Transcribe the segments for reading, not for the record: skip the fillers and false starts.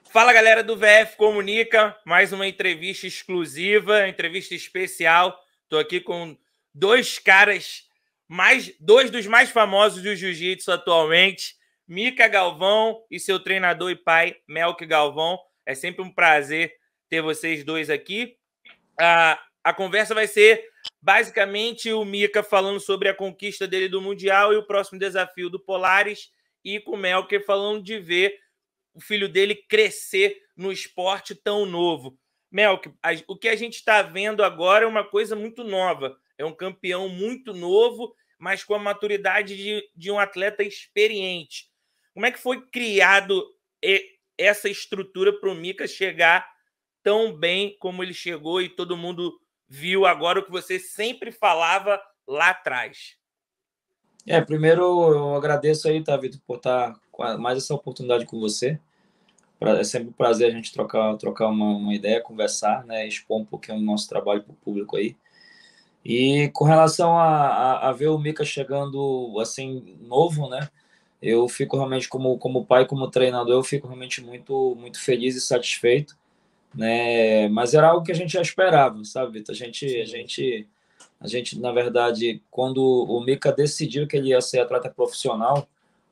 Fala, galera do VF Comunica, mais uma entrevista exclusiva, entrevista especial. Estou aqui com dois caras, dois dos mais famosos do jiu-jitsu atualmente, Mika Galvão e seu treinador e pai, Melk Galvão. É sempre um prazer ter vocês dois aqui. A conversa vai ser basicamente o Mika falando sobre a conquista dele do Mundial e o próximo desafio do Polaris, e com o Melk falando de ver o filho dele crescer no esporte tão novo. Melk, o que a gente está vendo agora é uma coisa muito nova. É um campeão muito novo, mas com a maturidade de um atleta experiente. Como é que foi criado essa estrutura para o Mika chegar tão bem como ele chegou e todo mundo viu agora o que você sempre falava lá atrás? Primeiro eu agradeço aí, tá, Vitor, por estar com mais essa oportunidade com você. É sempre um prazer a gente trocar uma ideia, conversar, né, expor um pouquinho do nosso trabalho para o público aí. E com relação a ver o Mika chegando assim, novo, né, eu fico realmente, como pai, como treinador, eu fico realmente muito feliz e satisfeito, né, mas era algo que a gente já esperava, sabe, Vitor? A gente, na verdade, quando o Mika decidiu que ele ia ser atleta profissional,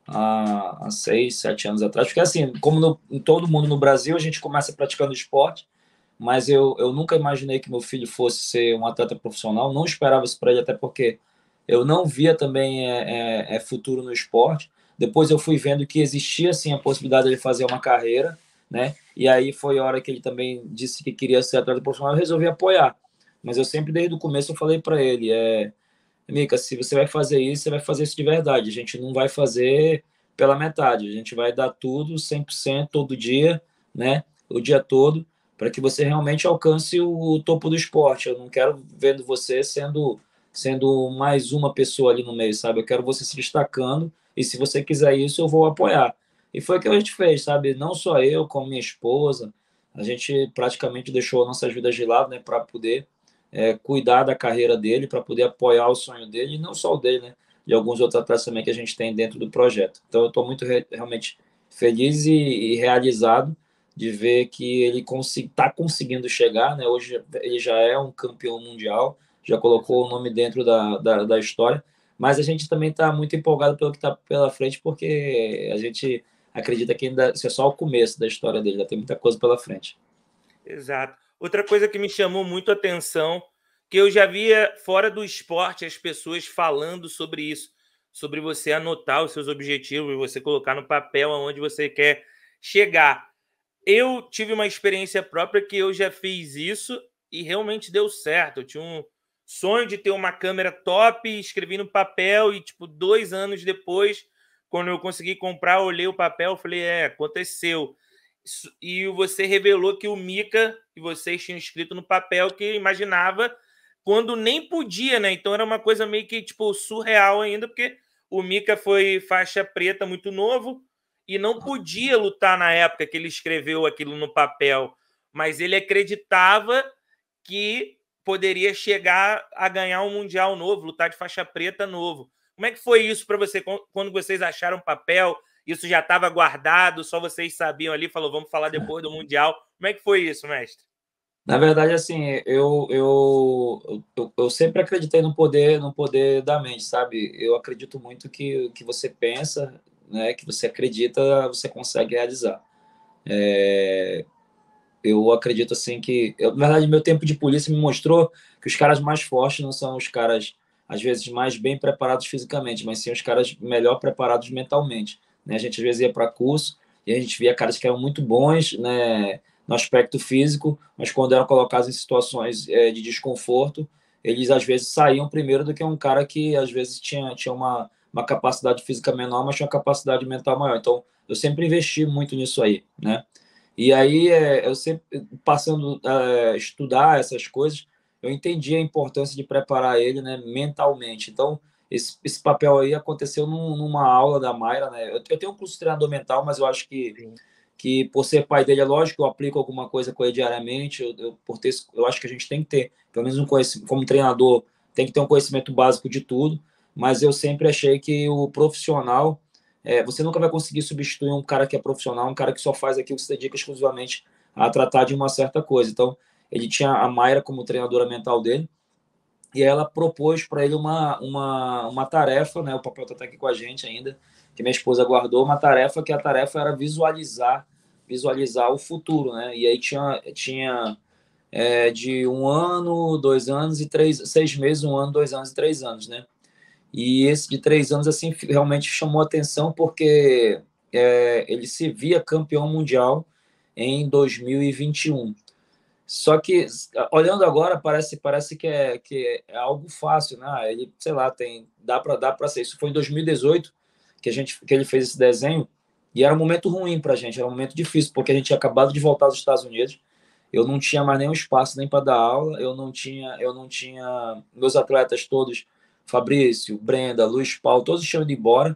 há 6, 7 anos atrás, porque assim, como em todo mundo no Brasil, a gente começa praticando esporte, mas eu nunca imaginei que meu filho fosse ser um atleta profissional, não esperava isso para ele, até porque eu não via também futuro no esporte. Depois eu fui vendo que existia sim a possibilidade de ele fazer uma carreira, né? E aí foi a hora que ele também disse que queria ser atleta profissional, eu resolvi apoiar. Mas eu sempre, desde o começo, eu falei para ele, Mica, se você vai fazer isso, você vai fazer isso de verdade. A gente não vai fazer pela metade. A gente vai dar tudo, 100%, todo dia, né? O dia todo, para que você realmente alcance o topo do esporte. Eu não quero vendo você sendo mais uma pessoa ali no meio, sabe? Eu quero você se destacando, e se você quiser isso, eu vou apoiar. E foi o que a gente fez, sabe? Não só eu, como minha esposa. A gente praticamente deixou nossas vidas de lado, né? Para poder cuidar da carreira dele, para poder apoiar o sonho dele, e não só o dele, né? De alguns outros atletas também que a gente tem dentro do projeto. Então, eu estou realmente feliz e realizado de ver que ele está conseguindo chegar, né? Hoje ele já é um campeão mundial, já colocou o nome dentro da história, mas a gente também está muito empolgado pelo que está pela frente, porque a gente acredita que ainda isso é só o começo da história dele, ainda tem muita coisa pela frente. Exato. Outra coisa que me chamou muito a atenção, que eu já via fora do esporte as pessoas falando sobre isso, sobre você anotar os seus objetivos, você colocar no papel aonde você quer chegar. Eu tive uma experiência própria que eu já fiz isso e realmente deu certo. Eu tinha um sonho de ter uma câmera top, escrevi no papel e, tipo, 2 anos depois, quando eu consegui comprar, olhei o papel e falei, aconteceu. E você revelou que o Mika, que vocês tinham escrito no papel, que imaginava quando nem podia, né? Então era uma coisa meio que, tipo, surreal ainda, porque o Mika foi faixa preta muito novo e não podia lutar na época que ele escreveu aquilo no papel, mas ele acreditava que poderia chegar a ganhar um mundial novo, lutar de faixa preta novo. Como é que foi isso para você quando vocês acharam o papel? Isso já estava guardado, só vocês sabiam ali, falou, vamos falar depois do mundial. Como é que foi isso, mestre? Na verdade, assim, eu sempre acreditei no poder da mente, sabe? Eu acredito muito que o que você pensa, né, que você acredita, você consegue realizar. Eu acredito, assim, na verdade, meu tempo de polícia me mostrou que os caras mais fortes não são os caras, às vezes, mais bem preparados fisicamente, mas sim os caras melhor preparados mentalmente, né? A gente, às vezes, ia para curso e a gente via caras que eram muito bons, né, no aspecto físico, mas quando eram colocados em situações de desconforto, eles, às vezes, saíam primeiro do que um cara que, às vezes, tinha uma capacidade física menor, mas tinha uma capacidade mental maior. Então, eu sempre investi muito nisso aí, né? E aí, eu sempre, passando a estudar essas coisas, eu entendi a importância de preparar ele, né, mentalmente. Então, esse papel aí aconteceu numa aula da Mayra, né? Eu tenho um curso de treinador mental, mas eu acho que por ser pai dele, é lógico que eu aplico alguma coisa com ele diariamente. Eu acho que a gente tem que ter, pelo menos um conhecimento, como treinador, tem que ter um conhecimento básico de tudo, mas eu sempre achei que o profissional você nunca vai conseguir substituir um cara que é profissional, um cara que só faz aquilo que se dedica exclusivamente a tratar de uma certa coisa. Então, ele tinha a Mayra como treinadora mental dele, e ela propôs para ele uma tarefa, né? O papel está aqui com a gente ainda, que minha esposa guardou, uma tarefa que a tarefa era visualizar o futuro, né? E aí tinha de 1 ano, 2 anos e 6 meses, 1 ano, 2 anos e 3 anos, né? E esse de 3 anos, assim, realmente chamou atenção porque ele se via campeão mundial em 2021. Só que, olhando agora, parece que é algo fácil, né? Ele, sei lá, dá para ser. Isso foi em 2018 que ele fez esse desenho, e era um momento ruim para a gente, era um momento difícil, porque a gente tinha acabado de voltar dos Estados Unidos, eu não tinha mais nenhum espaço nem para dar aula, eu não tinha meus atletas todos, Fabrício, Brenda, Luiz Paulo, todos tinham ido embora,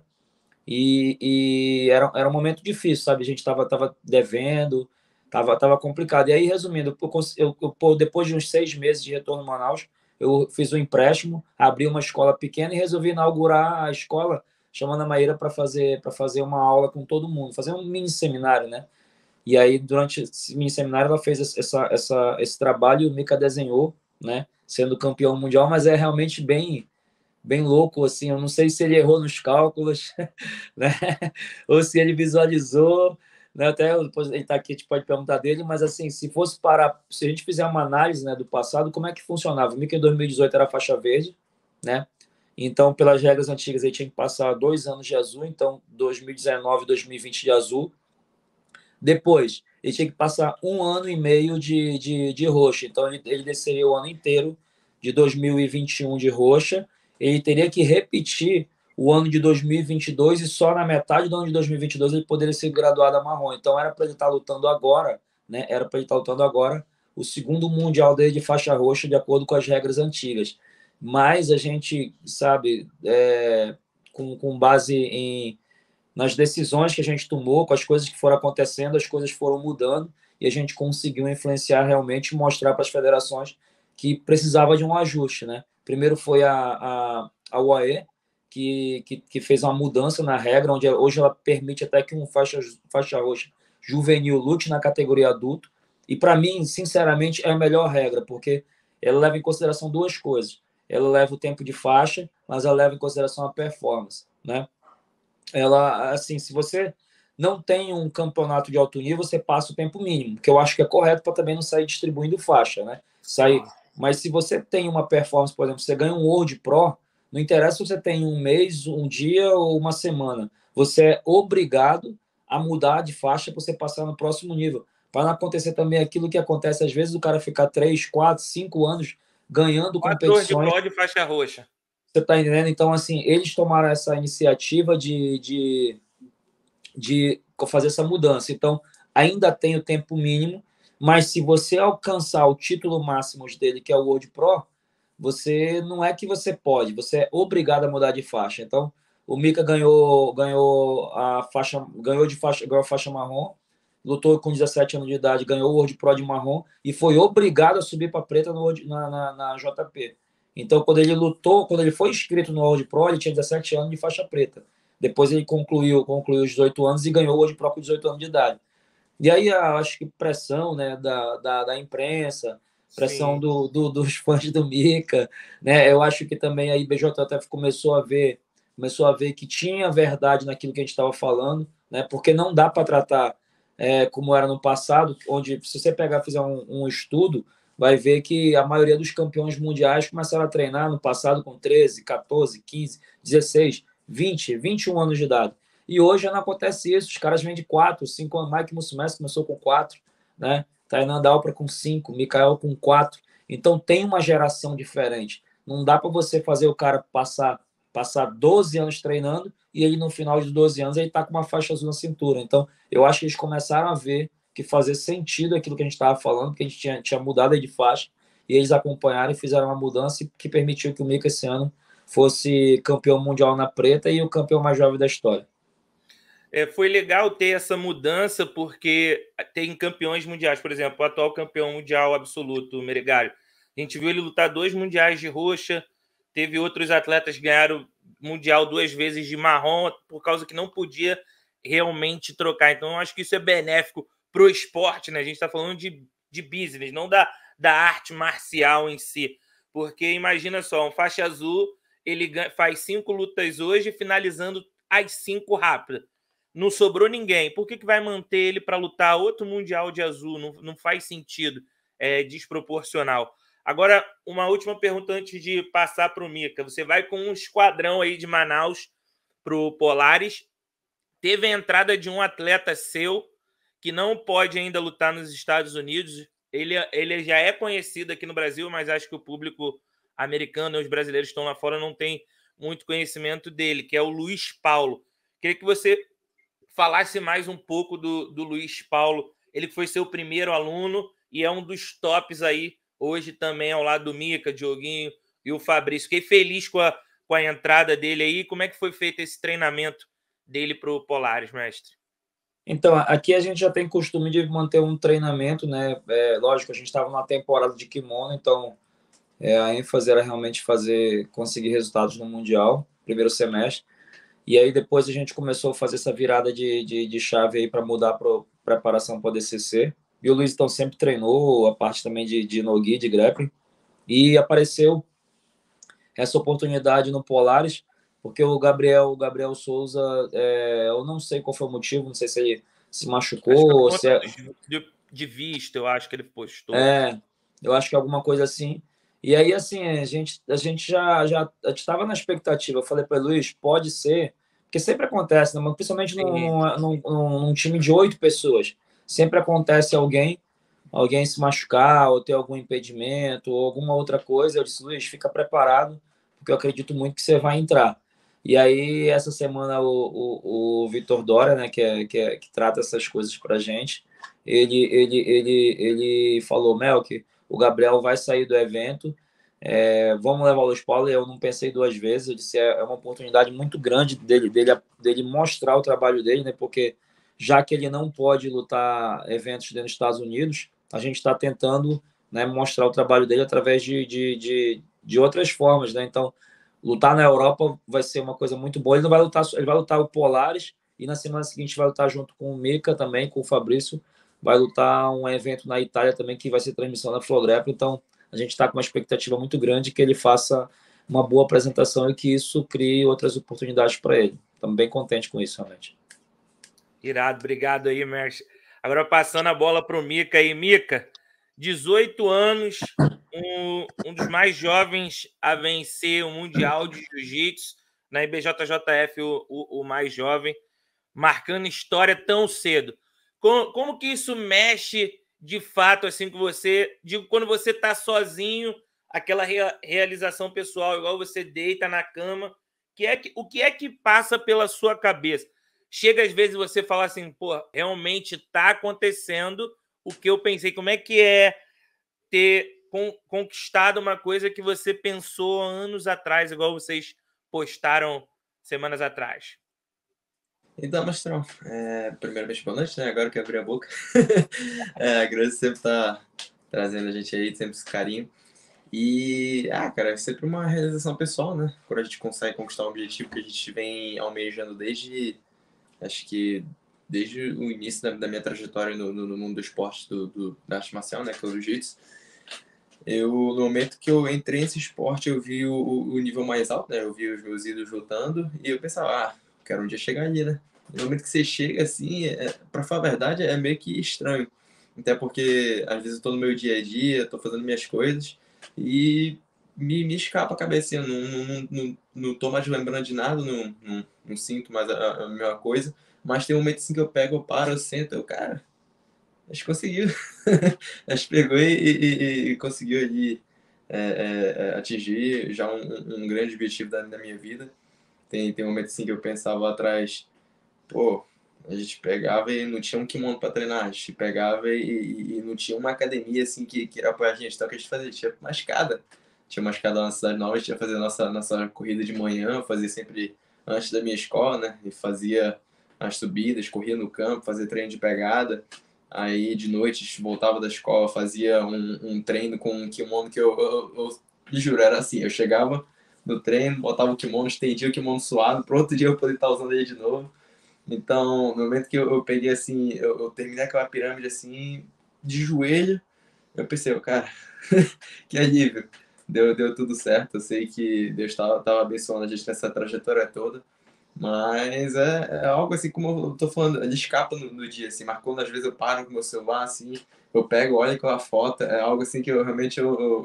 e era um momento difícil, sabe? A gente tava devendo, tava complicado. E aí, resumindo, depois de uns 6 meses de retorno a Manaus, eu fiz um empréstimo, abri uma escola pequena e resolvi inaugurar a escola, chamando a Maíra para fazer uma aula com todo mundo, fazer um mini seminário, né? E aí, durante esse mini seminário, ela fez esse trabalho e o Mika desenhou, né? Sendo campeão mundial, mas é realmente bem louco, assim, eu não sei se ele errou nos cálculos, né? Ou se ele visualizou, né? Até depois ele está aqui, a gente pode perguntar dele, mas assim, se a gente fizer uma análise, né, do passado, como é que funcionava? O Mickey em 2018 era faixa verde, né? Então, pelas regras antigas, ele tinha que passar 2 anos de azul, então 2019, 2020 de azul. Depois, ele tinha que passar 1 ano e meio de roxa. Então, ele desceria o ano inteiro de 2021 de roxa. Ele teria que repetir o ano de 2022 e só na metade do ano de 2022 ele poderia ser graduado a marrom. Então, era para ele estar lutando agora, né? Era para ele estar lutando agora o segundo mundial dele de faixa roxa, de acordo com as regras antigas. Mas a gente sabe, com base nas decisões que a gente tomou, com as coisas que foram acontecendo, as coisas foram mudando e a gente conseguiu influenciar realmente e mostrar para as federações que precisava de um ajuste, né? Primeiro foi a UAE, que fez uma mudança na regra, onde hoje ela permite até que um faixa roxa juvenil lute na categoria adulto. E para mim, sinceramente, é a melhor regra, porque ela leva em consideração duas coisas. Ela leva o tempo de faixa, mas ela leva em consideração a performance, né? Ela, assim, se você não tem um campeonato de alto nível, você passa o tempo mínimo, que eu acho que é correto para também não sair distribuindo faixa, né? Sair. Mas se você tem uma performance, por exemplo, você ganha um World Pro, não interessa se você tem um mês, um dia ou uma semana, você é obrigado a mudar de faixa para você passar no próximo nível. Para não acontecer também aquilo que acontece às vezes, o cara ficar 3, 4, 5 anos ganhando 4 World competições. Pro de faixa roxa. Você está entendendo? Então, assim, eles tomaram essa iniciativa de fazer essa mudança. Então, ainda tem o tempo mínimo, mas se você alcançar o título máximo dele, que é o World Pro, você não é que você pode, você é obrigado a mudar de faixa. Então, o Mika ganhou a faixa, ganhou a faixa marrom, lutou com 17 anos de idade, ganhou o World Pro de marrom e foi obrigado a subir para preta na JP. Então, quando ele foi inscrito no World Pro, ele tinha 17 anos de faixa preta. Depois ele concluiu os 18 anos e ganhou o World Pro com 18 anos de idade. E aí, acho que pressão, né, da imprensa, pressão dos fãs do Mika, né? Eu acho que também a IBJJF começou a ver que tinha verdade naquilo que a gente estava falando, né? Porque não dá para tratar como era no passado, onde se você fizer um estudo, vai ver que a maioria dos campeões mundiais começaram a treinar no passado com 13, 14, 15, 16, 20, 21 anos de idade. E hoje não acontece isso. Os caras vêm de 4, 5 anos. Mike Musumeci começou com 4, né? Tainan Dalpra com 5, Mikael com 4. Então tem uma geração diferente. Não dá para você fazer o cara passar 12 anos treinando e ele no final de 12 anos ele está com uma faixa azul na cintura. Então eu acho que eles começaram a ver que fazia sentido aquilo que a gente estava falando, que a gente tinha mudado de faixa, e eles acompanharam e fizeram uma mudança que permitiu que o Mika esse ano fosse campeão mundial na preta e o campeão mais jovem da história. Foi legal ter essa mudança, porque tem campeões mundiais, por exemplo, o atual campeão mundial absoluto, o Meregário. A gente viu ele lutar 2 mundiais de roxa, teve outros atletas que ganharam Mundial 2 vezes de marrom por causa que não podia realmente trocar. Então, eu acho que isso é benéfico para o esporte, né? A gente está falando de business, não da arte marcial em si. Porque imagina só, um faixa azul, ele faz 5 lutas hoje, finalizando as 5 rápidas. Não sobrou ninguém. Por que vai manter ele para lutar outro Mundial de azul? Não faz sentido. É desproporcional. Agora, uma última pergunta antes de passar para o Mika. Você vai com um esquadrão aí de Manaus para o Polaris. Teve a entrada de um atleta seu que não pode ainda lutar nos Estados Unidos. Ele já é conhecido aqui no Brasil, mas acho que o público americano e os brasileiros que estão lá fora não tem muito conhecimento dele, que é o Luiz Paulo. Queria que você falasse mais um pouco do Luiz Paulo. Ele foi seu primeiro aluno e é um dos tops aí hoje também ao lado do Mika, Dioguinho e o Fabrício. Fiquei feliz com a entrada dele aí. Como é que foi feito esse treinamento dele para o Polaris, mestre? Então, aqui a gente já tem costume de manter um treinamento, né? Lógico, a gente estava numa temporada de kimono, então a ênfase era realmente conseguir resultados no Mundial, primeiro semestre. E aí depois a gente começou a fazer essa virada de chave aí para mudar para preparação para o DCC. E o Luiz então sempre treinou a parte também de no-gi, de grappling. E apareceu essa oportunidade no Polaris, porque o Gabriel Souza, eu não sei qual foi o motivo, não sei se ele se machucou, acho que é de vista, eu acho que ele postou. Eu acho que é alguma coisa assim. E aí, assim, a gente já estava na expectativa. Eu falei para o Luiz, pode ser, porque sempre acontece, né? Principalmente num time de 8 pessoas. Sempre acontece alguém se machucar, ou ter algum impedimento, ou alguma outra coisa. Eu disse, Luiz, fica preparado, porque eu acredito muito que você vai entrar. E aí, essa semana, o Vitor Dória, né, que trata essas coisas para a gente, ele falou, Melk, o Gabriel vai sair do evento, vamos levar o Luiz Paulo. E eu não pensei 2 vezes, eu disse, é uma oportunidade muito grande dele mostrar o trabalho dele, né, porque já que ele não pode lutar eventos dentro dos Estados Unidos, a gente está tentando, né, mostrar o trabalho dele através de outras formas, né? Então, lutar na Europa vai ser uma coisa muito boa. Ele não vai lutar, ele vai lutar o Polaris e na semana seguinte vai lutar junto com o Mika também, com o Fabrício, vai lutar um evento na Itália também que vai ser transmissão na Flogrep. Então, a gente está com uma expectativa muito grande que ele faça uma boa apresentação e que isso crie outras oportunidades para ele. Estamos bem contentes com isso, realmente. Irado, obrigado aí, mestre. Agora passando a bola para o Mika aí. Mika, 18 anos, um dos mais jovens a vencer o Mundial de Jiu-Jitsu, na IBJJF, o mais jovem, marcando história tão cedo. Como que isso mexe de fato assim com você? Digo, quando você está sozinho, aquela realização pessoal, igual você deita na cama, o que é que passa pela sua cabeça? Chega às vezes você falar assim, pô, realmente está acontecendo o que eu pensei. Como é que é ter conquistado uma coisa que você pensou anos atrás, igual vocês postaram semanas atrás? Então, Mastrão, primeiramente boa noite, né? Agora que eu abri a boca. Agradeço sempre estar trazendo a gente aí, sempre esse carinho. E, cara, é sempre uma realização pessoal, né? Quando a gente consegue conquistar um objetivo que a gente vem almejando acho que desde o início da minha trajetória no mundo do esporte, da arte marcial, né? Que é o jiu-jitsu. No momento que eu entrei nesse esporte, eu vi o nível mais alto, né? Eu vi os meus ídolos lutando e eu pensava, quero um dia chegar ali, né? No momento que você chega, assim, pra falar a verdade, é meio que estranho. Até porque, às vezes, eu tô no meu dia a dia, tô fazendo minhas coisas e me escapa a cabeça. Eu não tô mais lembrando de nada, não sinto mais a mesma coisa. Mas tem um momento assim que eu pego, eu paro, eu sento, cara, acho que conseguiu. Acho que pegou e conseguiu ali atingir já um grande objetivo da minha vida. Tem um momento assim que eu pensava atrás, pô, a gente pegava e não tinha um kimono para treinar, a gente pegava e não tinha uma academia assim que era apoiar a gente. Então o que a gente fazia? Tinha uma escada. Tinha uma escada na cidade nova, a gente ia fazer nossa corrida de manhã, fazia sempre antes da minha escola, né? E fazia as subidas, corria no campo, fazia treino de pegada. Aí de noite a gente voltava da escola, fazia um treino com um kimono que eu juro, era assim, eu chegava no treino, botava o kimono, estendia o kimono suado, pro outro dia eu poder estar usando ele de novo. Então, no momento que eu peguei assim, eu terminei aquela pirâmide assim, de joelho, eu pensei, cara, que alívio. Deu tudo certo. Eu sei que Deus estava abençoando a gente nessa trajetória toda. Mas é algo assim, como eu tô falando, ele escapa no dia, assim, mas quando às vezes eu paro com o meu celular, assim, eu pego, olho aquela foto, é algo assim que eu realmente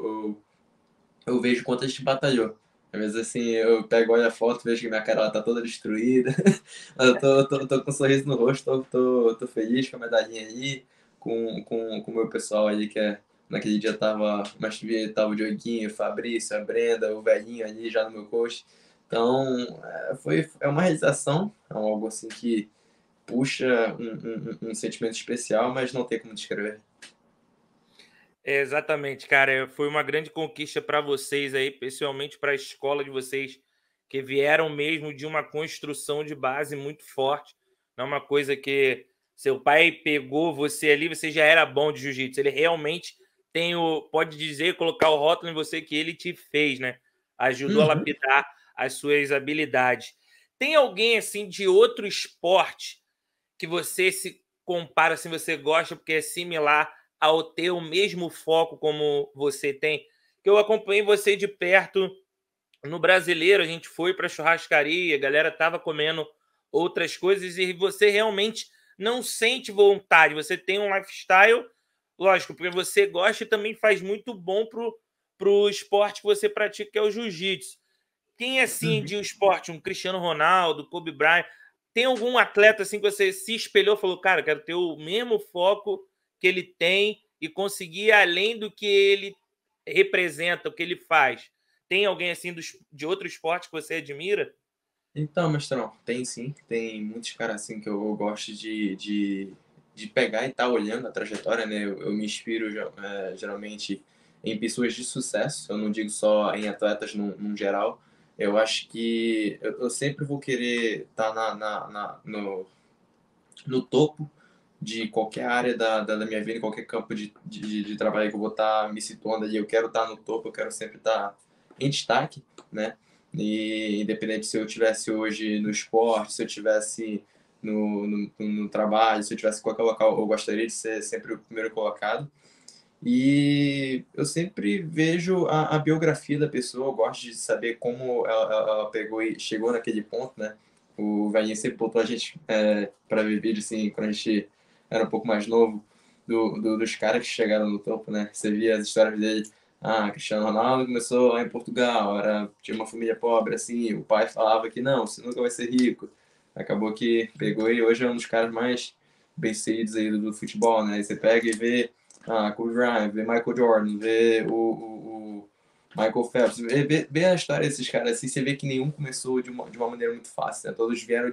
eu vejo quanto a gente batalhou. Às vezes assim, eu pego, olho a foto, vejo que minha cara ela tá toda destruída, mas eu tô com um sorriso no rosto, tô feliz com a medalhinha aí, com o meu pessoal ali naquele dia tava o Dioguinho, o Fabrício, a Brenda, o velhinho ali já no meu coach. Então, é uma realização, é algo assim que puxa um sentimento especial, mas não tem como descrever. Exatamente, cara. Foi uma grande conquista para vocês aí, principalmente para a escola de vocês, que vieram mesmo de uma construção de base muito forte. Não é uma coisa que seu pai pegou você ali, você já era bom de jiu-jitsu. Ele realmente pode dizer, colocar o rótulo em você que ele te fez, né? Ajudou a Uhum. lapidar as suas habilidades. Tem alguém assim de outro esporte que você se compara, assim, você gosta porque é similar ao ter o mesmo foco como você tem? Que eu acompanhei você de perto no Brasileiro, a gente foi para a churrascaria, a galera estava comendo outras coisas e você realmente não sente vontade, você tem um lifestyle, lógico, porque você gosta e também faz muito bom pro esporte que você pratica, que é o jiu-jitsu. Quem assim Uhum. de esporte, um Cristiano Ronaldo, Kobe Bryant, tem algum atleta assim que você se espelhou e falou, cara, quero ter o mesmo foco que ele tem e conseguir ir além do que ele representa, o que ele faz? Tem alguém assim de outro esporte que você admira? Então, mestrão, tem sim. Tem muitos caras assim que eu gosto de pegar e estar olhando a trajetória, né? Eu me inspiro geralmente em pessoas de sucesso, eu não digo só em atletas num geral. Eu acho que eu sempre vou querer estar no topo de qualquer área da minha vida, qualquer campo de trabalho que eu vou estar me situando ali. Eu quero estar no topo, eu quero sempre estar em destaque, né? E independente se eu tivesse hoje no esporte, se eu tivesse no trabalho, se eu tivesse em qualquer local, eu gostaria de ser sempre o primeiro colocado. E eu sempre vejo a biografia da pessoa, eu gosto de saber como ela pegou e chegou naquele ponto, né? O velhinho sempre botou a gente para ver vídeo, assim, quando a gente era um pouco mais novo, dos caras que chegaram no topo, né? Você via as histórias dele. Ah, Cristiano Ronaldo começou lá em Portugal, tinha uma família pobre, assim, o pai falava que não, você nunca vai ser rico. Acabou que pegou e hoje é um dos caras mais bem-sucedidos aí do futebol, né? Aí você pega e vê Kobe Bryant, vê Michael Jordan, vê o Michael Phelps, vê a história desses caras assim, você vê que nenhum começou de uma maneira muito fácil, né? Todos vieram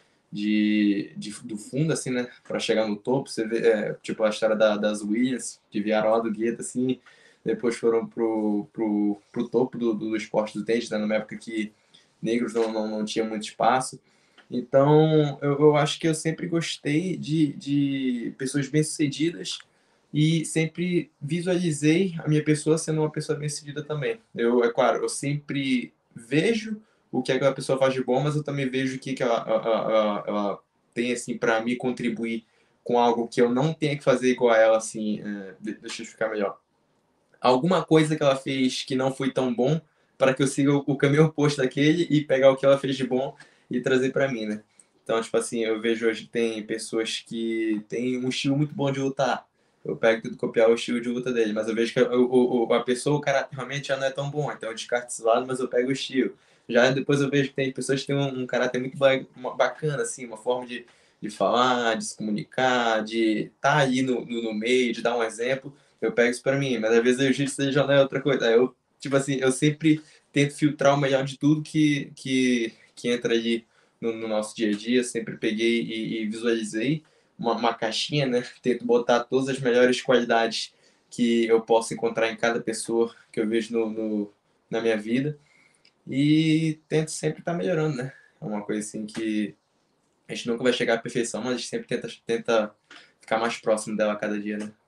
do fundo, assim, né? Para chegar no topo. Você vê, tipo, a história das Williams, que vieram lá do gueto, assim, depois foram pro topo do esporte do tênis, né? Numa época que negros não tinham muito espaço. Então, eu acho que eu sempre gostei de pessoas bem-sucedidas e sempre visualizei a minha pessoa sendo uma pessoa bem-sucedida também. É claro, eu sempre vejo o que aquela pessoa faz de bom, mas eu também vejo o que ela tem, assim, para me contribuir com algo que eu não tenha que fazer igual a ela, assim, deixa eu explicar melhor. Alguma coisa que ela fez que não foi tão bom para que eu siga o caminho oposto daquele e pegar o que ela fez de bom e trazer para mim, né? Então, tipo assim, eu vejo hoje que tem pessoas que têm um estilo muito bom de lutar. Eu pego tudo copiar o estilo de luta dele, mas eu vejo que a pessoa, o cara realmente já não é tão bom, então eu descarto esse lado, mas eu pego o estilo. Já depois eu vejo que tem pessoas que têm um caráter muito bacana, assim, uma forma de falar, de se comunicar, de estar ali no meio, de dar um exemplo. Eu pego isso pra mim, mas às vezes o jiu-jitsu já não é outra coisa. Aí eu, tipo assim, eu sempre tento filtrar o melhor de tudo que entra ali no nosso dia a dia. Sempre peguei e visualizei uma caixinha, né? Tento botar todas as melhores qualidades que eu posso encontrar em cada pessoa que eu vejo na minha vida e tento sempre estar melhorando, né? É uma coisa assim que a gente nunca vai chegar à perfeição, mas a gente sempre tenta ficar mais próximo dela a cada dia, né?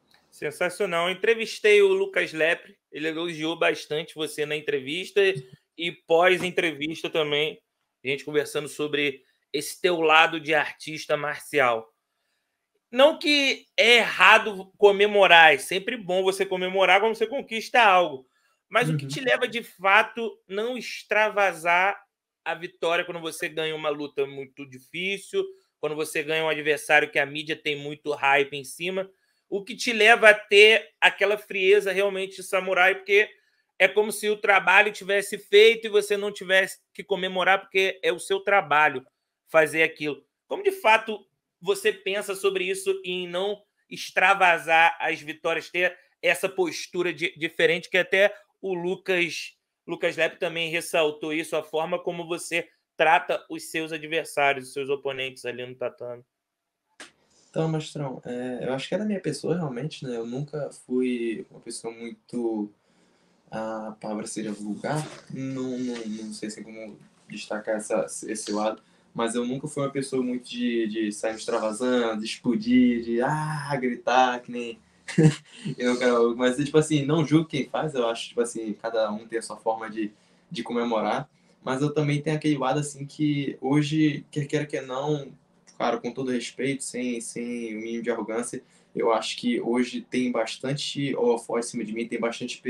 Sensacional. Eu entrevistei o Lucas Lepre, ele elogiou bastante você na entrevista, e pós-entrevista também, a gente conversando sobre esse teu lado de artista marcial. Não que é errado comemorar, é sempre bom você comemorar quando você conquista algo. Mas o que te leva, de fato, não extravasar a vitória quando você ganha uma luta muito difícil, quando você ganha um adversário que a mídia tem muito hype em cima? O que te leva a ter aquela frieza realmente de samurai? Porque é como se o trabalho tivesse feito e você não tivesse que comemorar, porque é o seu trabalho fazer aquilo. Como, de fato, você pensa sobre isso em não extravasar as vitórias, ter essa postura diferente, que até o Lucas Lepp também ressaltou isso, a forma como você trata os seus adversários, os seus oponentes ali no tatame? Então, Mastrão, eu acho que é da minha pessoa, realmente, né? Eu nunca fui uma pessoa muito... A palavra seria vulgar? Não sei assim como destacar esse lado, mas eu nunca fui uma pessoa muito de sair extravasando, de explodir, de gritar, que nem... mas, tipo assim, não julgo quem faz, eu acho, tipo assim, cada um tem a sua forma de comemorar, mas eu também tenho aquele lado, assim, que hoje, quer queira que não, claro, com todo respeito, sem o mínimo de arrogância, eu acho que hoje tem bastante holofote em cima de mim, tem bastante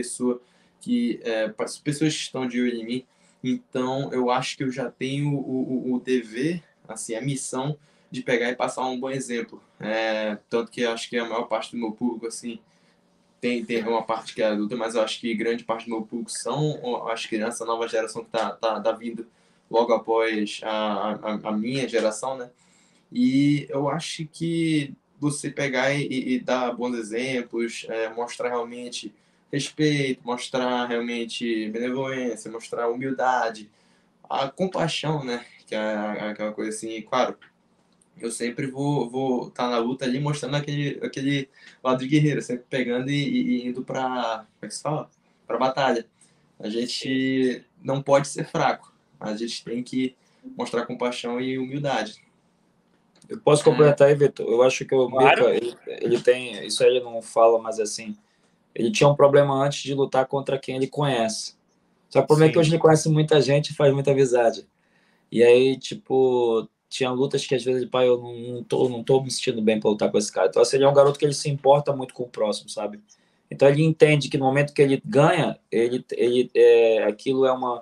pessoas que estão de olho em mim, então eu acho que eu já tenho o dever, assim, a missão de pegar e passar um bom exemplo. Tanto que eu acho que a maior parte do meu público, assim, tem uma parte que é adulta, mas eu acho que grande parte do meu público são as crianças, a nova geração que tá vindo logo após a minha geração, né? E eu acho que você pegar e dar bons exemplos, mostrar realmente respeito, mostrar realmente benevolência, mostrar humildade, a compaixão, né? Que é aquela coisa assim, claro, eu sempre vou estar na luta ali mostrando aquele lado de guerreiro, sempre pegando e indo para, como é que se fala? Para batalha. A gente não pode ser fraco, a gente tem que mostrar compaixão e humildade. Eu posso complementar aí, Vitor? Eu acho que o Claro. Mika, ele tem, isso aí ele não fala, mas assim, ele tinha um problema antes de lutar contra quem ele conhece. Só que o problema é que hoje ele conhece muita gente e faz muita amizade. E aí, tipo, tinha lutas que às vezes, pai, eu não tô me sentindo bem pra lutar com esse cara. Então, assim, ele é um garoto que ele se importa muito com o próximo, sabe? Então, ele entende que no momento que ele ganha, aquilo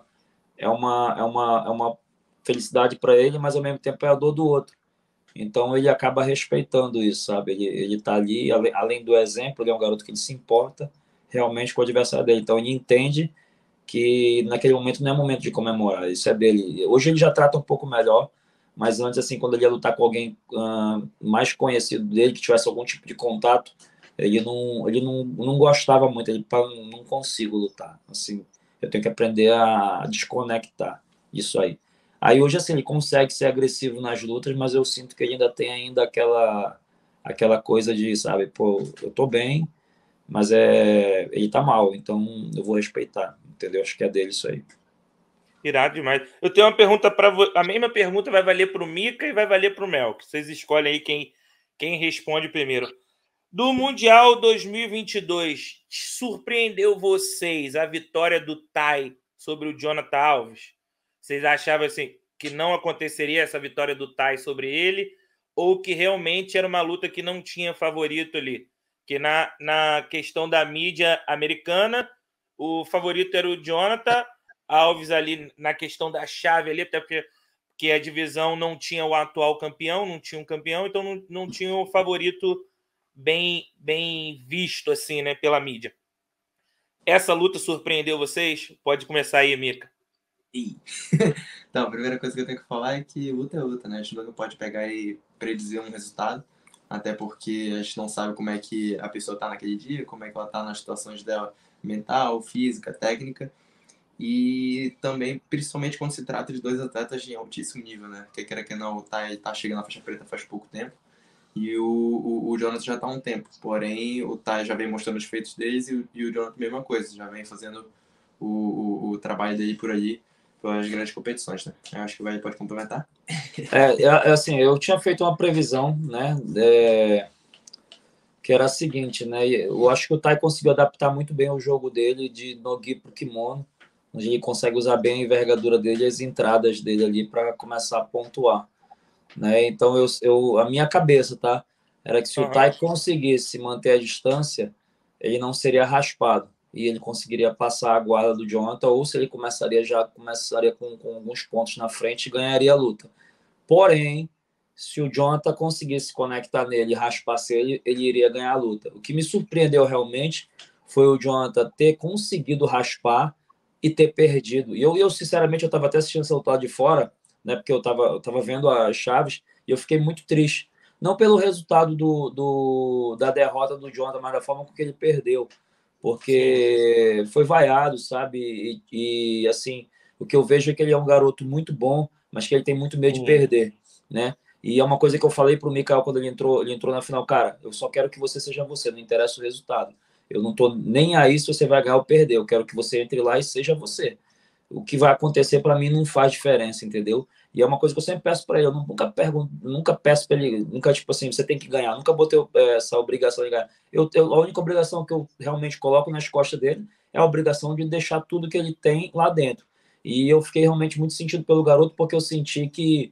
é uma felicidade para ele, mas ao mesmo tempo é a dor do outro. Então, ele acaba respeitando isso, sabe? Ele tá ali, além do exemplo, ele é um garoto que ele se importa realmente com o adversário dele. Então, ele entende que naquele momento não é momento de comemorar, isso é dele. Hoje ele já trata um pouco melhor, mas antes, assim, quando ele ia lutar com alguém mais conhecido dele, que tivesse algum tipo de contato, ele não gostava muito, ele não consigo lutar, assim, eu tenho que aprender a desconectar isso aí. Aí hoje, assim, ele consegue ser agressivo nas lutas, mas eu sinto que ele ainda tem aquela coisa de, sabe, pô, eu tô bem, mas ele tá mal, então eu vou respeitar, entendeu? Acho que é dele isso aí. Irado demais. Eu tenho uma pergunta para você. A mesma pergunta vai valer para o Mika e vai valer para o Mel. Vocês escolhem aí quem responde primeiro. Do Mundial 2022, surpreendeu vocês a vitória do Tai sobre o Jonathan Alves? Vocês achavam assim, que não aconteceria essa vitória do Tai sobre ele? Ou que realmente era uma luta que não tinha favorito ali? Que na questão da mídia americana, o favorito era o Jonathan Alves ali na questão da chave ali, até porque a divisão não tinha o atual campeão, não tinha um campeão, então não tinha o favorito bem visto assim, né, pela mídia. Essa luta surpreendeu vocês? Pode começar aí, Mika. Então, a primeira coisa que eu tenho que falar é que luta é luta, né? A gente nunca pode pegar e predizer um resultado, até porque a gente não sabe como é que a pessoa tá naquele dia, como é que ela tá nas situações dela mental, física, técnica, e também, principalmente quando se trata de dois atletas de altíssimo nível, né? Porque quer que não, tá chegando na faixa preta faz pouco tempo, e o Jonathan já está há um tempo. Porém, o Tai já vem mostrando os feitos deles e o Jonathan, mesma coisa, já vem fazendo o trabalho dele por aí, pelas grandes competições, né? Eu acho que pode complementar. Assim, eu tinha feito uma previsão, né? Que era a seguinte, né? Eu acho que o Tai conseguiu adaptar muito bem o jogo dele de no-gi pro kimono, onde ele consegue usar bem a envergadura dele e as entradas dele ali para começar a pontuar, né? Então, a minha cabeça, tá? Era que se o Tai conseguisse manter a distância, ele não seria raspado e ele conseguiria passar a guarda do Jonathan, ou se ele começaria com alguns pontos na frente e ganharia a luta. Porém, se o Jonathan conseguisse conectar nele e raspasse ele iria ganhar a luta. O que me surpreendeu realmente foi o Jonathan ter conseguido raspar e ter perdido. E eu sinceramente, eu estava até assistindo essa luta de fora, né, porque eu tava vendo as chaves, e eu fiquei muito triste. Não pelo resultado da derrota do Jonathan, mas da forma com que ele perdeu. Porque foi vaiado, sabe? E assim, o que eu vejo é que ele é um garoto muito bom, mas que ele tem muito medo de perder, né? E é uma coisa que eu falei pro Mikael quando ele entrou na final, cara, eu só quero que você seja você, não interessa o resultado. Eu não tô nem aí se você vai ganhar ou perder, eu quero que você entre lá e seja você. O que vai acontecer para mim não faz diferença, entendeu? E é uma coisa que eu sempre peço para ele, eu nunca peço para ele, nunca tipo assim, você tem que ganhar, nunca botei essa obrigação de ganhar. A única obrigação que eu realmente coloco nas costas dele é a obrigação de deixar tudo que ele tem lá dentro. E eu fiquei realmente muito sentido pelo garoto, porque eu senti que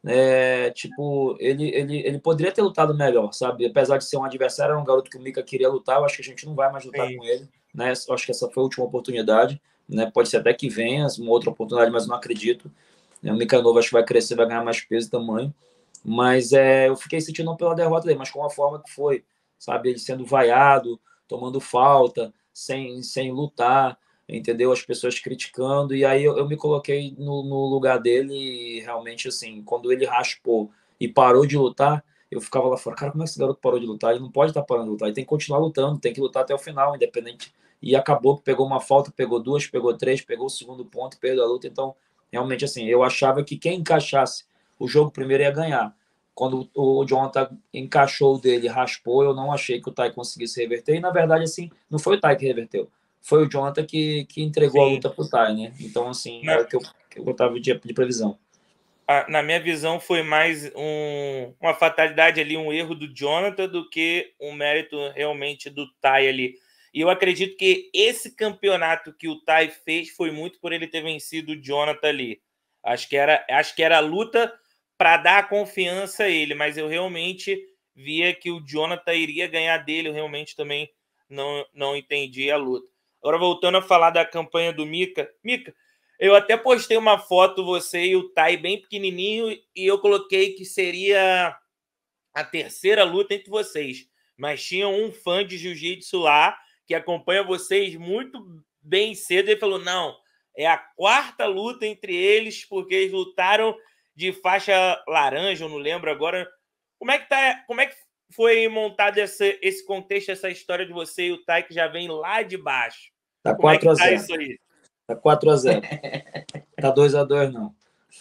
tipo, ele poderia ter lutado melhor, sabe? Apesar de ser um adversário, era um garoto que o Mika queria lutar, eu acho que a gente não vai mais lutar com ele, né? Eu acho que essa foi a última oportunidade, né? Pode ser até que venha uma outra oportunidade, mas não acredito. O Mika novo acho que vai crescer, vai ganhar mais peso e tamanho. Mas eu fiquei sentindo não pela derrota dele, mas com a forma que foi, sabe? Ele sendo vaiado, tomando falta, sem lutar, entendeu? As pessoas criticando, e aí eu me coloquei no lugar dele e realmente, assim, quando ele raspou e parou de lutar, eu ficava lá fora, cara, como é que esse garoto parou de lutar? Ele não pode estar parando de lutar, ele tem que continuar lutando, tem que lutar até o final, independente. E acabou que pegou uma falta, pegou duas, pegou três, pegou o segundo ponto, perdeu a luta, então, realmente, assim, eu achava que quem encaixasse o jogo primeiro ia ganhar. Quando o Jonathan encaixou o dele, raspou, eu não achei que o Tai conseguisse reverter, e na verdade, assim, não foi o Tai que reverteu, foi o Jonathan que entregou a luta pro Tai, né? Então, assim, era o que eu botava de previsão. Na minha visão, foi mais uma fatalidade ali, um erro do Jonathan do que um mérito realmente do Tai ali. E eu acredito que esse campeonato que o Tai fez foi muito por ele ter vencido o Jonathan ali. Acho que era a luta para dar confiança a ele, mas eu realmente via que o Jonathan iria ganhar dele, eu realmente também não entendi a luta. Agora, voltando a falar da campanha do Mika. Mika, eu até postei uma foto, você e o Tai bem pequenininho, e eu coloquei que seria a terceira luta entre vocês. Mas tinha um fã de jiu-jitsu lá que acompanha vocês muito bem cedo. Ele falou, não, é a quarta luta entre eles, porque eles lutaram de faixa laranja, eu não lembro agora. Como é que foi montado esse contexto, essa história de você e o Tai, que já vem lá de baixo? Tá Como é que 4-0. tá isso aí? Tá 4-0. Tá 2-2, não.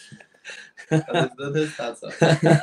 Tá dando resultado só.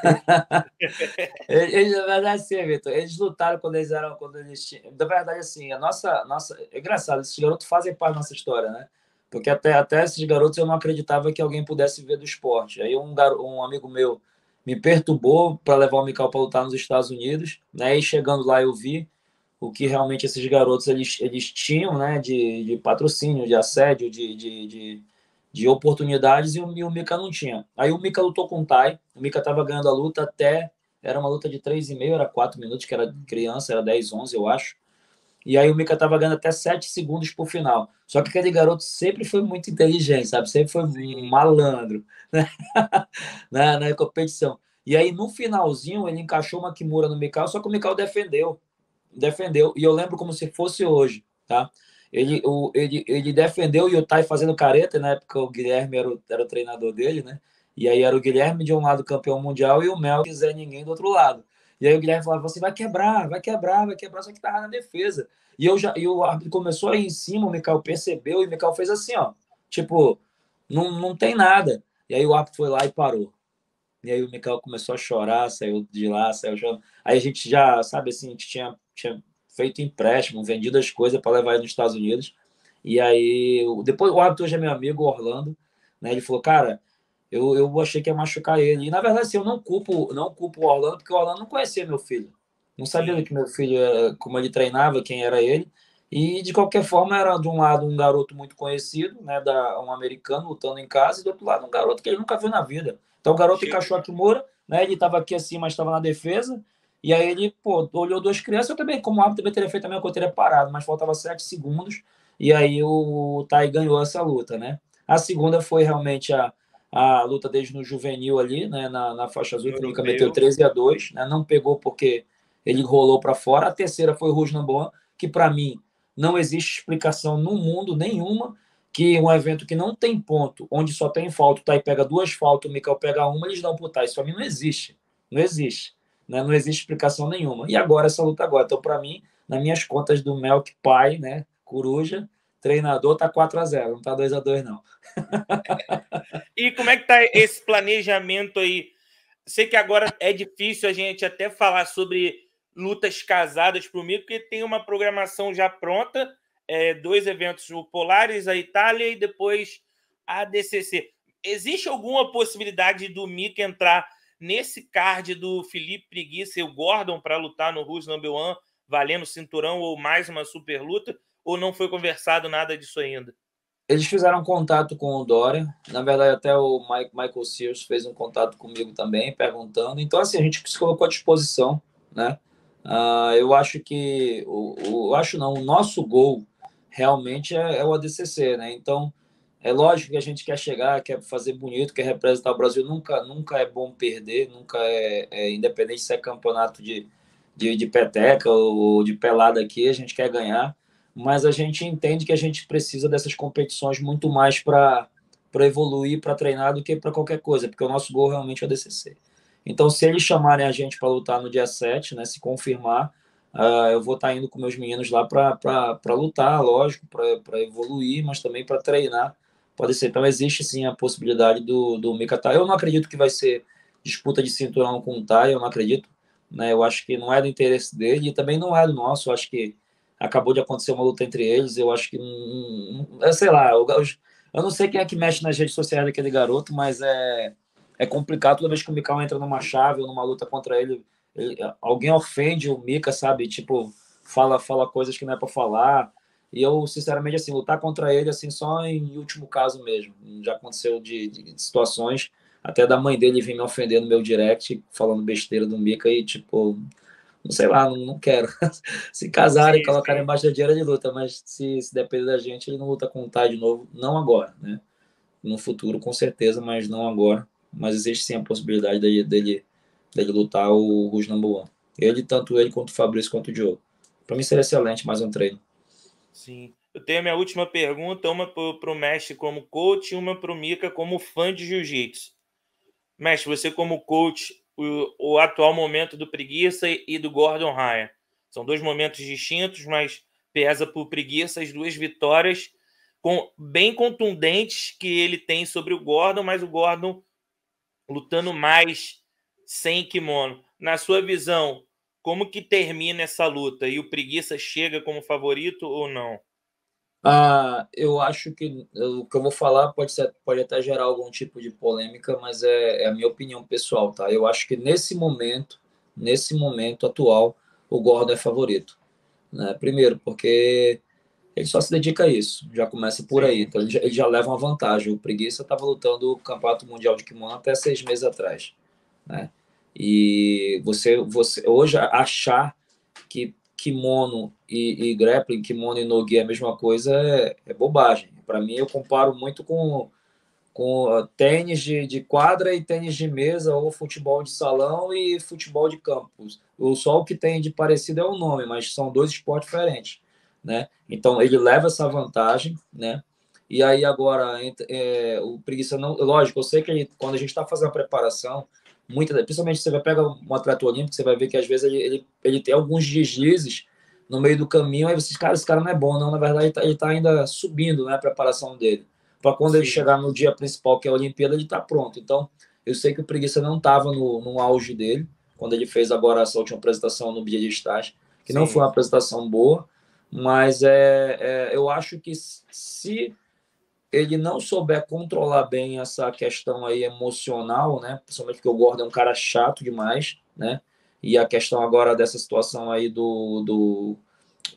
Eles, na verdade, sim, Vitor. Eles lutaram quando eles tinham. Na verdade, assim, a nossa. É engraçado, esses garotos fazem parte da nossa história, né? Porque até esses garotos eu não acreditava que alguém pudesse ver do esporte. Aí um amigo meu me perturbou para levar o Mikael para lutar nos Estados Unidos, né? E chegando lá eu vi o que realmente esses garotos eles tinham, né? De patrocínio, de assédio, de oportunidades, e o Mika não tinha. Aí o Mika lutou com o Tai, o Mika estava ganhando a luta até. Era uma luta de 3,5, era 4 minutos, que era criança, era 10, 11, eu acho. E aí o Mika tava ganhando até 7 segundos pro final. Só que aquele garoto sempre foi muito inteligente, sabe? Sempre foi malandro, né? na competição. E aí no finalzinho ele encaixou uma Kimura no Mikael, só que o Mikael defendeu. E eu lembro como se fosse hoje, tá? Ele defendeu e o Tai fazendo careta, na época o Guilherme era o treinador dele, né? E aí era o Guilherme de um lado campeão mundial e o Mel quiser ninguém do outro lado. E aí o Guilherme falava, você vai quebrar, só que tava na defesa. E o árbitro começou a ir em cima, o Mikael percebeu e o Mikael fez assim, ó, tipo, não tem nada. E aí o árbitro foi lá e parou. E aí o Mikael começou a chorar, saiu de lá, saiu chorando. Aí a gente já, sabe assim, a gente tinha feito empréstimo, vendido as coisas para levar ele nos Estados Unidos. E aí, depois o árbitro hoje é meu amigo, Orlando, né? Ele falou, cara, eu achei que ia machucar ele. E na verdade, assim, eu não culpo o Orlando, porque o Orlando não conhecia meu filho. Não sabia que meu filho era, como ele treinava, quem era ele. E, de qualquer forma, era de um lado um garoto muito conhecido, né, um americano lutando em casa, e do outro lado um garoto que ele nunca viu na vida. Então o garoto encaixou a Kimura, né, ele estava aqui assim, mas estava na defesa, e aí ele, pô, olhou duas crianças, eu também, como árbitro, também teria feito a mesma coisa, eu teria parado, mas faltava 7 segundos, e aí o Tai ganhou essa luta, né. A segunda foi realmente a luta desde no juvenil ali, né, na faixa azul, que o Mika meteu 13-2, né, não pegou porque ele rolou para fora. A terceira foi o Rouge Namboa, que para mim não existe explicação no mundo nenhuma que um evento que não tem ponto, onde só tem falta, o Tai pega 2 faltas, o Mikael pega uma, eles dão pro Tai. Isso para mim não existe. Não existe. Né? Não existe explicação nenhuma. E agora, essa luta agora. Então, para mim, nas minhas contas do Melk Pai, né? Coruja, treinador, tá 4-0, não tá 2-2, não. E como é que tá esse planejamento aí? Sei que agora é difícil a gente até falar sobre lutas casadas para o Mico, porque tem uma programação já pronta, 2 eventos, o Polaris, a Itália, e depois a ADCC. Existe alguma possibilidade do Mico entrar nesse card do Felipe Preguiça e o Gordon para lutar no Who's Number One, valendo cinturão ou mais uma super luta? Ou não foi conversado nada disso ainda? Eles fizeram contato com o Dória. Na verdade, até o Michael Sears fez um contato comigo também, perguntando. Então, assim, a gente se colocou à disposição, né? Eu acho que... eu acho não, o nosso gol realmente é o ADCC, né? Então, é lógico que a gente quer chegar, quer fazer bonito, quer representar o Brasil. Nunca é bom perder, nunca independente se é campeonato de peteca ou de pelada aqui, a gente quer ganhar, mas a gente entende que a gente precisa dessas competições muito mais para evoluir, para treinar, do que para qualquer coisa, porque o nosso gol realmente é o DCC. Então, se eles chamarem a gente para lutar no dia 7, né, se confirmar, eu vou estar indo com meus meninos lá para lutar, lógico, para evoluir, mas também para treinar. Pode ser. Então, existe sim a possibilidade do Mika Tai. Eu não acredito que vai ser disputa de cinturão com o Tai, eu não acredito. Né? Eu acho que não é do interesse dele e também não é do nosso. Eu acho que acabou de acontecer uma luta entre eles. Eu acho que, sei lá, eu não sei quem é que mexe nas redes sociais daquele garoto, mas é complicado toda vez que o Mikal entra numa chave ou numa luta contra alguém ofende o Mika, sabe? Tipo, fala coisas que não é para falar. E eu, sinceramente, assim, lutar contra ele, assim, só em último caso mesmo. Já aconteceu de situações, até da mãe dele vir me ofender no meu direct, falando besteira do Mika e, tipo, não sei lá, não quero. Se casarem e colocarem embaixo da dinheiro, ele luta, mas se depender da gente, ele não luta com o Tai de novo, não agora, né? No futuro, com certeza, mas não agora. Mas existe sim a possibilidade dele lutar o Rouge Number One. Tanto ele quanto o Fabrício quanto o Diogo. Para mim seria excelente mais um treino. Sim. Eu tenho a minha última pergunta, uma para o Mestre como coach e uma para o Mika como fã de jiu-jitsu. Mestre, você como coach, o atual momento do Preguiça e do Gordon Ryan. São 2 momentos distintos, mas pesa por Preguiça as 2 vitórias bem contundentes que ele tem sobre o Gordon, mas o Gordon lutando mais sem kimono. Na sua visão, como que termina essa luta? E o Preguiça chega como favorito ou não? Eu acho que o que eu vou falar pode até gerar algum tipo de polêmica, mas é a minha opinião pessoal, tá? Eu acho que nesse momento atual, o Gordon é favorito, né? Primeiro, porque ele só se dedica a isso, já começa por aí, então ele já leva uma vantagem. O Preguiça estava lutando o Campeonato Mundial de Kimono até 6 meses atrás, né? E você hoje achar que kimono e grappling, kimono e no-gi é a mesma coisa, é bobagem. Para mim, eu comparo muito com tênis de quadra e tênis de mesa, ou futebol de salão e futebol de campos. Só o que tem de parecido é o nome, mas são 2 esportes diferentes, né? Então, ele leva essa vantagem, né? E aí, agora, o Preguiça não... Lógico, eu sei que quando a gente está fazendo a preparação, principalmente você vai pegar um atleta olímpico, você vai ver que às vezes ele tem alguns deslizes no meio do caminho, aí você, cara, esse cara não é bom, não. Na verdade, ele tá ainda subindo, né, a preparação dele. Para quando ele chegar no dia principal, que é a Olimpíada, ele está pronto. Então, eu sei que o Preguiça não estava no auge dele, quando ele fez agora essa última apresentação no Dia de Estágio, que não foi uma apresentação boa, mas eu acho que se ele não souber controlar bem essa questão aí emocional, né? Principalmente porque o Gordon é um cara chato demais, né? E a questão agora dessa situação aí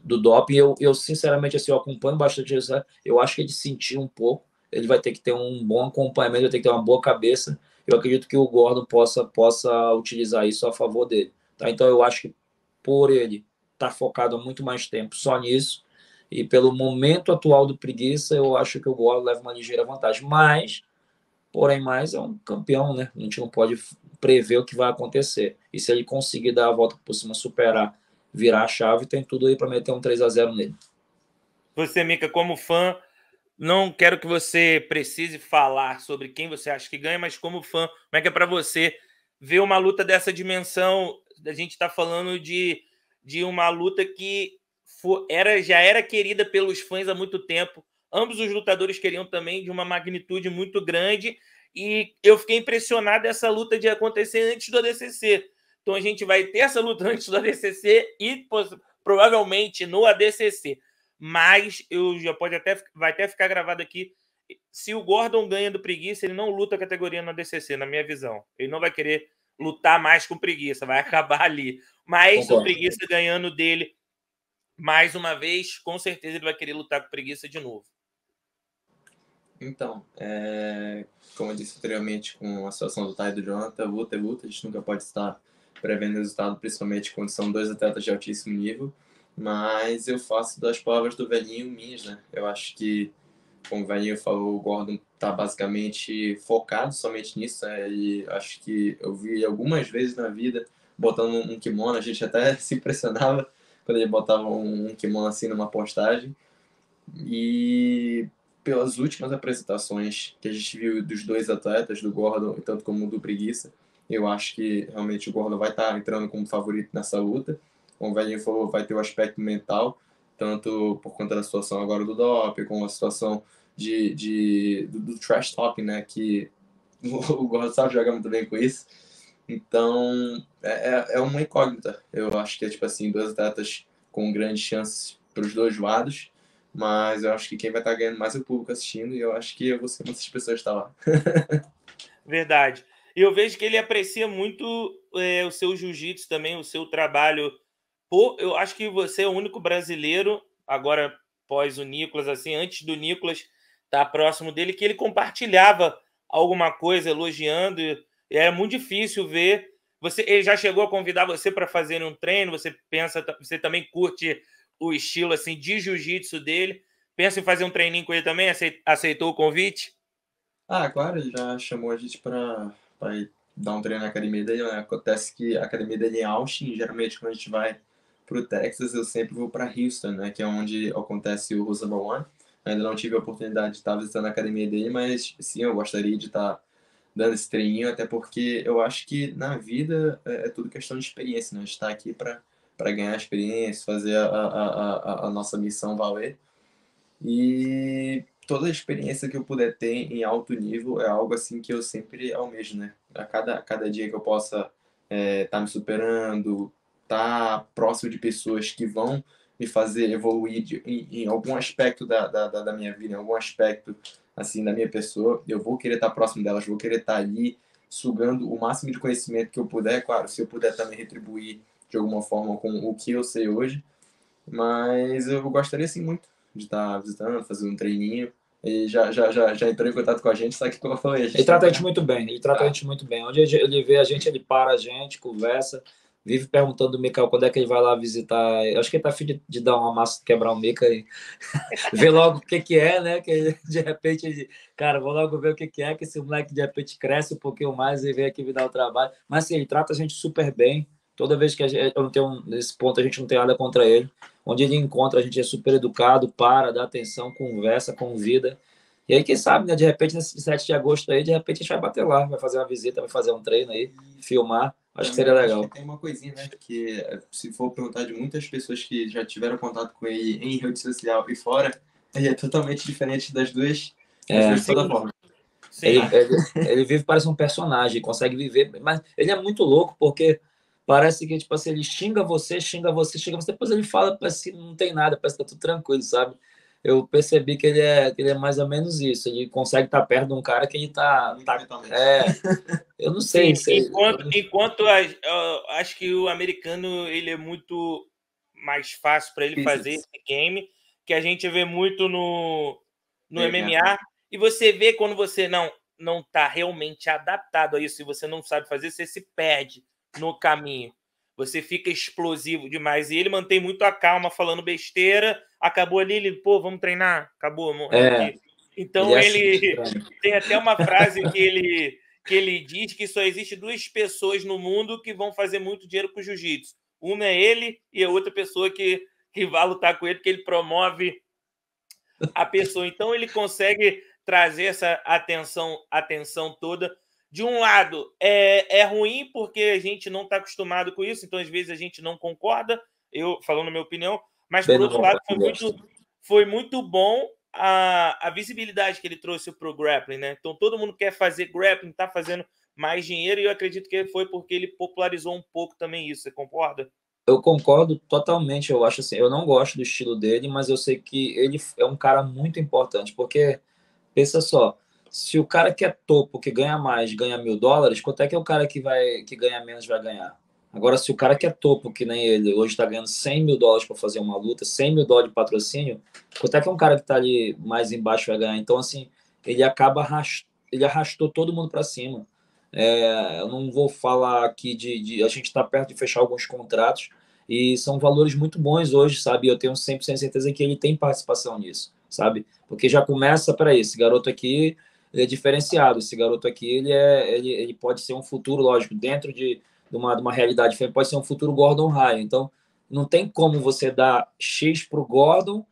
do doping. Eu sinceramente, assim, eu acompanho bastante isso. Eu acho que ele sentiu um pouco. Ele vai ter que ter um bom acompanhamento, vai ter que ter uma boa cabeça. Eu acredito que o Gordon possa utilizar isso a favor dele. Tá? Então, eu acho que por ele estar focado há muito mais tempo só nisso, e pelo momento atual do Preguiça, eu acho que o Gordon leva uma ligeira vantagem. Mas, porém, mais é um campeão, né? A gente não pode prever o que vai acontecer. E se ele conseguir dar a volta por cima, superar, virar a chave, tem tudo aí para meter um 3-0 nele. Você, Mika, como fã, não quero que você precise falar sobre quem você acha que ganha, mas como fã, como é que é para você ver uma luta dessa dimensão? A gente está falando de uma luta que já era querida pelos fãs há muito tempo. Ambos os lutadores queriam também, de uma magnitude muito grande, e eu fiquei impressionado dessa luta de acontecer antes do ADCC. Então a gente vai ter essa luta antes do ADCC e provavelmente no ADCC. Mas vai até ficar gravado aqui. Se o Gordon ganha do Preguiça, ele não luta a categoria no ADCC, na minha visão. Ele não vai querer lutar mais com Preguiça, vai acabar ali. Mas o Preguiça ganhando dele mais uma vez, com certeza ele vai querer lutar com Preguiça de novo. Então, como eu disse anteriormente, com a situação do Tai e do Jonathan, luta é luta, a gente nunca pode estar prevendo resultado, principalmente quando são dois atletas de altíssimo nível. Mas eu faço das palavras do velhinho minhas, né? Eu acho que, como o velhinho falou, o Gordon tá basicamente focado somente nisso, né? E acho que eu vi algumas vezes na vida botando um kimono, a gente até se impressionava quando ele botava um kimono assim numa postagem. E pelas últimas apresentações que a gente viu dos dois atletas, do Gordon tanto como do Preguiça, eu acho que realmente o Gordon vai estar entrando como favorito nessa luta. Como o velhinho falou, vai ter o aspecto mental, tanto por conta da situação agora do doping, como a situação do trash talking, né, que o Gordon sabe jogar muito bem com isso. Então, é uma incógnita. Eu acho que é, tipo assim, dois atletas com grandes chances para os dois lados, mas eu acho que quem vai estar ganhando mais é o público assistindo, e eu acho que eu vou ser uma dessas pessoas que está lá. Verdade. E eu vejo que ele aprecia muito o seu jiu-jitsu também, o seu trabalho. Pô, eu acho que você é o único brasileiro, agora pós o Nicolas, assim, antes do Nicolas estar próximo dele, que ele compartilhava alguma coisa, elogiando. E era muito difícil ver. Ele já chegou a convidar você para fazer um treino? Você também curte o estilo assim de jiu-jitsu dele? Pensa em fazer um treininho com ele também? Aceitou o convite? Ah, claro, ele já chamou a gente para ir dar um treino na academia dele, né? Acontece que a academia dele é em Austin, geralmente quando a gente vai para o Texas, eu sempre vou para Houston, né? Que é onde acontece o Rules Number One. Ainda não tive a oportunidade de estar visitando a academia dele, mas sim, eu gostaria de estar dando esse treininho, até porque eu acho que na vida é tudo questão de experiência, né? A gente está aqui para ganhar experiência, fazer a nossa missão valer. E toda a experiência que eu puder ter em alto nível é algo assim que eu sempre almejo, né? A cada dia que eu possa estar me superando, estar próximo de pessoas que vão me fazer evoluir em algum aspecto da minha vida, em algum aspecto assim da minha pessoa, eu vou querer estar próximo delas, vou querer estar ali sugando o máximo de conhecimento que eu puder, claro, se eu puder também retribuir de alguma forma com o que eu sei hoje, mas eu gostaria sim muito de estar visitando, fazer um treininho. Ele já entrou em contato com a gente, só que como eu falei, ele trata a gente muito bem, a gente muito bem. Onde ele vê a gente, ele para a gente, conversa, vive perguntando do Mikael quando é que ele vai lá visitar. Eu acho que ele tá afim de dar uma massa, quebrar o Mika e ver logo o que é, né? Que de repente, ele, cara, vou logo ver o que é, que esse moleque de repente cresce um pouquinho mais e vem aqui me dar o trabalho. Mas assim, ele trata a gente super bem. Toda vez que eu não tenho, nesse ponto, a gente não tem nada contra ele. Onde ele encontra, a gente é super educado, dá atenção, conversa, convida. E aí, quem sabe, né? De repente, nesse 7 de agosto aí, de repente a gente vai bater lá, vai fazer uma visita, vai fazer um treino aí, filmar. Acho que seria legal. Acho que tem uma coisinha, né? Que se for perguntar de muitas pessoas que já tiveram contato com ele em rede social e fora, ele é totalmente diferente das duas de toda forma. Ele vive, parece um personagem, consegue viver, mas ele é muito louco, porque parece que, tipo assim, ele xinga você, depois ele fala, parece que não tem nada, parece que tá tudo tranquilo, sabe? Eu percebi que ele é mais ou menos isso. Ele consegue estar perto de um cara que ele eu não sei. Sim, enquanto acho que o americano ele é muito mais fácil para ele fazer esse game, que a gente vê muito no MMA, e você vê quando você não está realmente adaptado a isso, e você não sabe fazer, você se perde no caminho. Você fica explosivo demais. E ele mantém muito a calma, falando besteira. Acabou ali, ele, pô, vamos treinar. Acabou, morreu aqui. Então ele tem até uma frase que ele diz que só existe 2 pessoas no mundo que vão fazer muito dinheiro com o jiu-jitsu. Uma é ele e a outra pessoa que vai lutar com ele, porque ele promove a pessoa. Então ele consegue trazer essa atenção toda. De um lado, é ruim porque a gente não está acostumado com isso, então às vezes a gente não concorda, eu falando a minha opinião, mas por outro lado foi muito bom a visibilidade que ele trouxe para o grappling, né? Então todo mundo quer fazer grappling, está fazendo mais dinheiro, e eu acredito que foi porque ele popularizou um pouco também isso. Você concorda? Eu concordo totalmente. Eu acho assim, eu não gosto do estilo dele, mas eu sei que ele é um cara muito importante, porque pensa só, se o cara que é topo, que ganha mais, ganha $1.000, quanto é que o cara que ganha menos vai ganhar? Agora, se o cara que é topo, que nem ele, hoje está ganhando $100.000 para fazer uma luta, $100.000 de patrocínio, quanto é que um cara que está ali mais embaixo vai ganhar? Então, assim, ele arrastou todo mundo para cima. Eu não vou falar aqui a gente está perto de fechar alguns contratos, e são valores muito bons hoje, sabe? Eu tenho 100% certeza que ele tem participação nisso, sabe? Porque já começa, peraí, esse garoto aqui, ele é diferenciado, esse garoto aqui, ele pode ser um futuro, lógico, dentro de uma realidade diferente, pode ser um futuro Gordon Ryan. Então, não tem como você dar X para o Gordon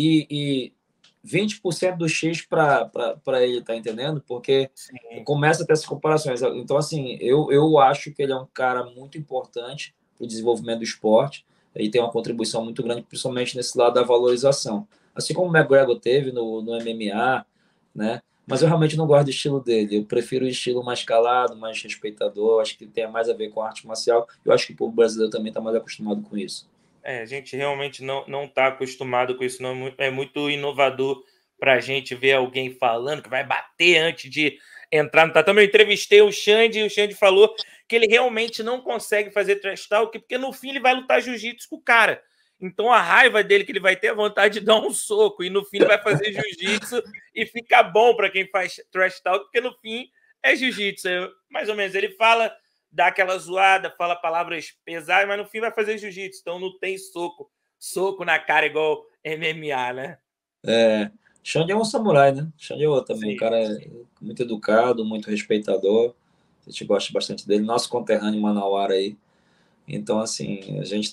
e 20% do X para ele, tá entendendo? Porque começa a ter essas comparações. Então, assim, eu acho que ele é um cara muito importante para o desenvolvimento do esporte, e tem uma contribuição muito grande, principalmente nesse lado da valorização. Assim como o McGregor teve no MMA, né? Mas eu realmente não gosto do estilo dele. Eu prefiro o estilo mais calado, mais respeitador. Acho que tem mais a ver com a arte marcial. Eu acho que o povo brasileiro também está mais acostumado com isso. A gente realmente não está acostumado com isso. Não é muito inovador para a gente ver alguém falando que vai bater antes de entrar no tatame. Eu entrevistei o Xande, e o Xande falou que ele realmente não consegue fazer trash talk, porque no fim ele vai lutar jiu-jitsu com o cara. Então a raiva dele que ele vai ter a vontade de dar um soco, e no fim ele vai fazer jiu-jitsu e fica bom para quem faz trash talk, porque no fim é jiu-jitsu. Mais ou menos, ele fala, dá aquela zoada, fala palavras pesadas, mas no fim vai fazer jiu-jitsu, então não tem soco na cara igual MMA, né? Xande é um samurai, né? Xande é outro também, um cara muito educado, muito respeitador. A gente gosta bastante dele, nosso conterrâneo manauara aí. Então, assim, a gente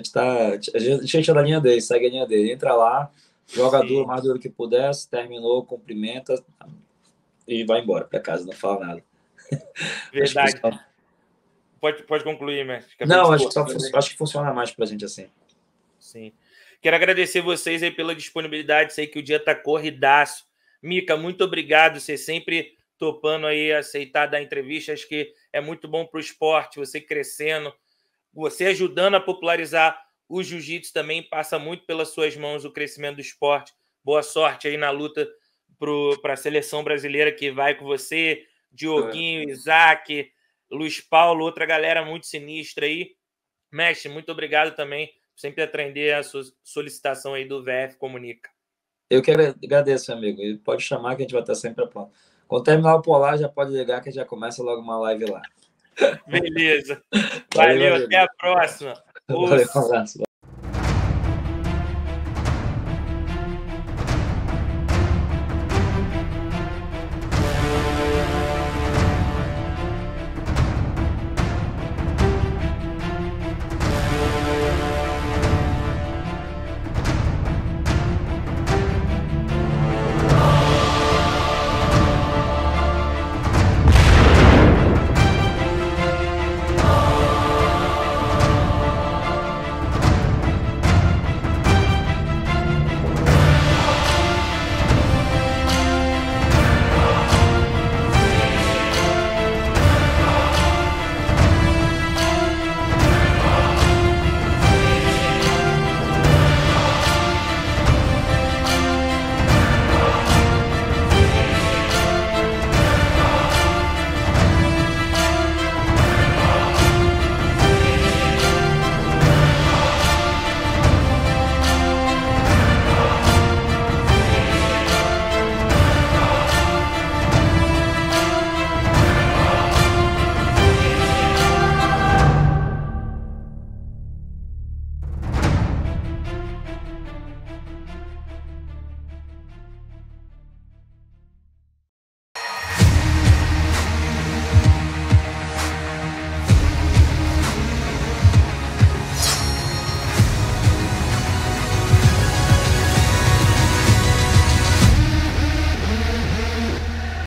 é da linha dele, segue a linha dele. Entra lá, joga duro, mais duro que puder, terminou, cumprimenta e vai embora para casa, não fala nada. Verdade. Pode concluir, mestre. Não, acho que funciona mais para a gente assim. Sim. Quero agradecer vocês aí pela disponibilidade. Sei que o dia está corridaço. Mica, muito obrigado. Você sempre topando aí aceitar dar entrevista. Acho que é muito bom para o esporte, você crescendo, você ajudando a popularizar o jiu-jitsu também, passa muito pelas suas mãos o crescimento do esporte. Boa sorte aí na luta para a seleção brasileira que vai com você, Dioguinho, Isaac, Luiz Paulo, outra galera muito sinistra aí. Mestre, muito obrigado também por sempre atender a sua solicitação aí do VF Comunica. Eu que agradeço, amigo. E pode chamar que a gente vai estar sempre pronto. Quando terminar o Polar, já pode ligar que já começa logo uma live lá. Beleza. Valeu, até a próxima. Valeu, um abraço.